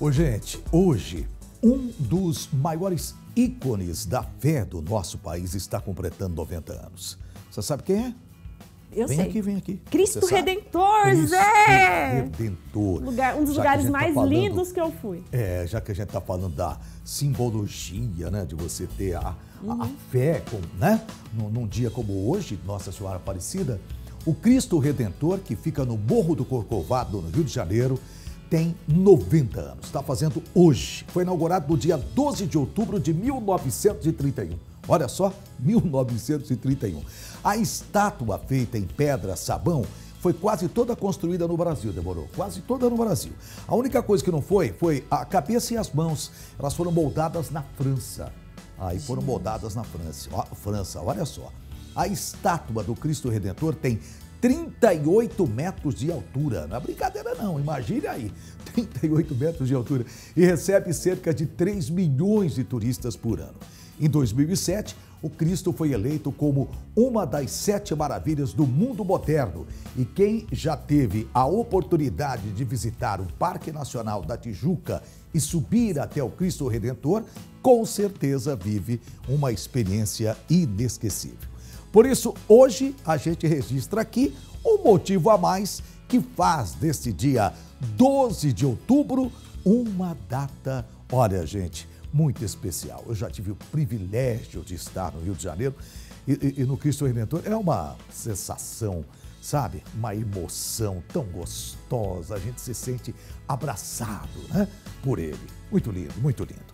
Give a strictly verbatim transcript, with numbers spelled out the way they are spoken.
Ô, gente, hoje, um dos maiores ícones da fé do nosso país está completando noventa anos. Você sabe quem é? Eu vem sei. aqui, vem aqui. Cristo Redentor, Cristo Zé! Redentor. Lugar, um dos Já lugares tá mais falando, lindos que eu fui. É, já que a gente está falando da simbologia, né, de você ter a, uhum. a, a fé, com, né, num, num dia como hoje, Nossa Senhora Aparecida, o Cristo Redentor, que fica no Morro do Corcovado, no Rio de Janeiro, tem noventa anos. Está fazendo hoje. Foi inaugurado no dia doze de outubro de mil novecentos e trinta e um. Olha só, mil novecentos e trinta e um. A estátua feita em pedra sabão foi quase toda construída no Brasil, demorou, quase toda no Brasil. A única coisa que não foi, foi a cabeça e as mãos. Elas foram moldadas na França. Aí foram moldadas na França. Ó, França, olha só. A estátua do Cristo Redentor tem trinta e oito metros de altura. Não é brincadeira não, imagine aí. trinta e oito metros de altura. E recebe cerca de três milhões de turistas por ano. Em dois mil e sete, o Cristo foi eleito como uma das sete maravilhas do mundo moderno. E quem já teve a oportunidade de visitar o Parque Nacional da Tijuca e subir até o Cristo Redentor, com certeza vive uma experiência inesquecível. Por isso, hoje a gente registra aqui um motivo a mais que faz deste dia doze de outubro uma data, olha gente, muito especial. Eu já tive o privilégio de estar no Rio de Janeiro e, e, e no Cristo Redentor é uma sensação, sabe? Uma emoção tão gostosa, a gente se sente abraçado, né? Por ele. Muito lindo, muito lindo.